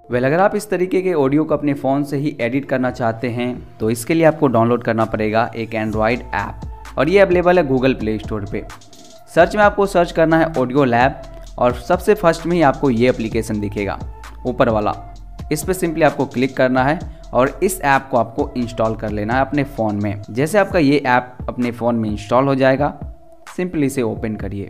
अगर आप इस तरीके के ऑडियो को अपने फ़ोन से ही एडिट करना चाहते हैं तो इसके लिए आपको डाउनलोड करना पड़ेगा एक एंड्रॉयड ऐप, और ये अवेलेबल है गूगल प्ले स्टोर पे। सर्च में आपको सर्च करना है ऑडियो लैब, और सबसे फर्स्ट में ही आपको ये एप्लीकेशन दिखेगा ऊपर वाला। इस पर सिंपली आपको क्लिक करना है और इस ऐप को आपको इंस्टॉल कर लेना है अपने फ़ोन में। जैसे आपका ये ऐप अपने फ़ोन में इंस्टॉल हो जाएगा, सिंपली इसे ओपन करिए।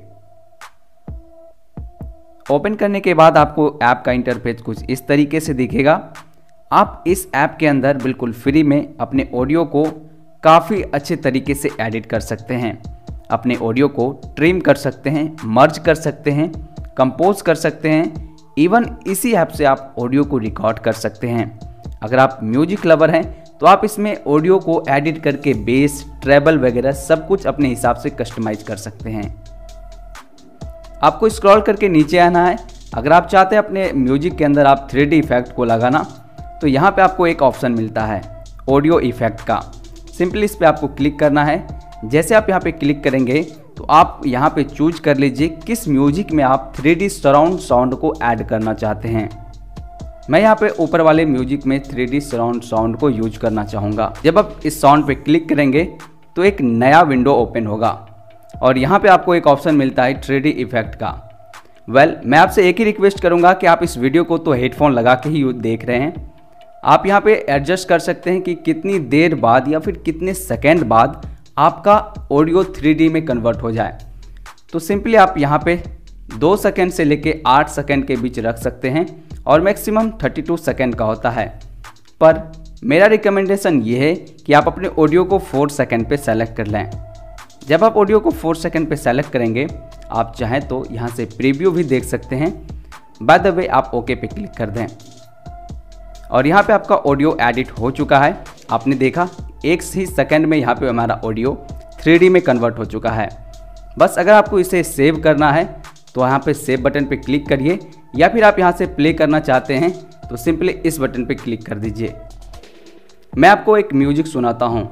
ओपन करने के बाद आपको ऐप का इंटरफेस कुछ इस तरीके से दिखेगा। आप इस ऐप के अंदर बिल्कुल फ्री में अपने ऑडियो को काफ़ी अच्छे तरीके से एडिट कर सकते हैं। अपने ऑडियो को ट्रिम कर सकते हैं, मर्ज कर सकते हैं, कंपोज कर सकते हैं। इवन इसी ऐप से आप ऑडियो को रिकॉर्ड कर सकते हैं। अगर आप म्यूजिक लवर हैं तो आप इसमें ऑडियो को एडिट करके बेस, ट्रेबल वगैरह सब कुछ अपने हिसाब से कस्टमाइज कर सकते हैं। आपको स्क्रॉल करके नीचे आना है। अगर आप चाहते हैं अपने म्यूजिक के अंदर आप 3D इफेक्ट को लगाना, तो यहाँ पे आपको एक ऑप्शन मिलता है ऑडियो इफेक्ट का। सिंपली इस पर आपको क्लिक करना है। जैसे आप यहाँ पे क्लिक करेंगे तो आप यहाँ पे चूज कर लीजिए किस म्यूजिक में आप 3D सराउंड साउंड को ऐड करना चाहते हैं। मैं यहाँ पे ऊपर वाले म्यूजिक में 3D सराउंड साउंड को यूज करना चाहूँगा। जब आप इस साउंड पे क्लिक करेंगे तो एक नया विंडो ओपन होगा, और यहाँ पे आपको एक ऑप्शन मिलता है 3D इफेक्ट का। मैं आपसे एक ही रिक्वेस्ट करूँगा कि आप इस वीडियो को तो हेडफोन लगा के ही देख रहे हैं। आप यहाँ पे एडजस्ट कर सकते हैं कि कितनी देर बाद या फिर कितने सेकेंड बाद आपका ऑडियो 3D में कन्वर्ट हो जाए। तो सिंपली आप यहाँ पे 2 सेकेंड से लेके 8 सेकेंड के बीच रख सकते हैं, और मैक्सिमम 32 सेकेंड का होता है। पर मेरा रिकमेंडेशन ये है कि आप अपने ऑडियो को 4 सेकेंड पे सेलेक्ट कर लें। जब आप ऑडियो को 4 सेकेंड पे सेलेक्ट करेंगे, आप चाहें तो यहाँ से प्रीव्यू भी देख सकते हैं। बाय द वे आप ओके पे क्लिक कर दें, और यहाँ पे आपका ऑडियो एडिट हो चुका है। आपने देखा 1 ही सेकेंड में यहाँ पे हमारा ऑडियो 3D में कन्वर्ट हो चुका है। बस अगर आपको इसे सेव करना है तो यहाँ पे सेव बटन पे क्लिक करिए, या फिर आप यहाँ से प्ले करना चाहते हैं तो सिंपली इस बटन पे क्लिक कर दीजिए। मैं आपको एक म्यूजिक सुनाता हूँ।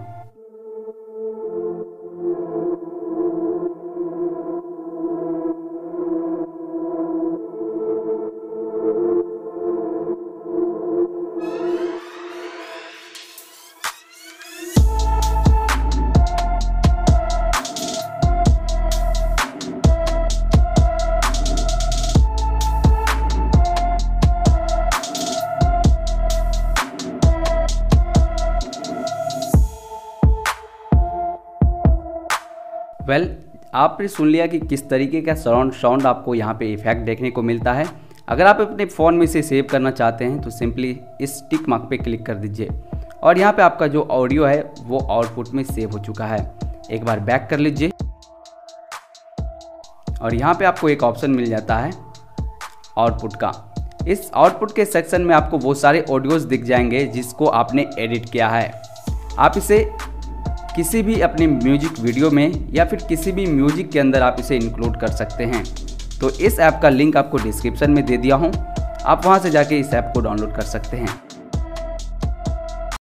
आपने सुन लिया कि किस तरीके का सराउंड साउंड आपको यहाँ पे इफेक्ट देखने को मिलता है। अगर आप अपने फ़ोन में इसे सेव करना चाहते हैं तो सिंपली इस टिक मार्क पे क्लिक कर दीजिए, और यहाँ पे आपका जो ऑडियो है वो आउटपुट में सेव हो चुका है। एक बार बैक कर लीजिए, और यहाँ पे आपको एक ऑप्शन मिल जाता है आउटपुट का। इस आउटपुट के सेक्शन में आपको वो सारे ऑडियोज़ दिख जाएंगे जिसको आपने एडिट किया है। आप इसे किसी भी अपनी म्यूजिक वीडियो में या फिर किसी भी म्यूजिक के अंदर आप इसे इंक्लूड कर सकते हैं। तो इस ऐप का लिंक आपको डिस्क्रिप्शन में दे दिया हूँ, आप वहाँ से जाके इस ऐप को डाउनलोड कर सकते हैं।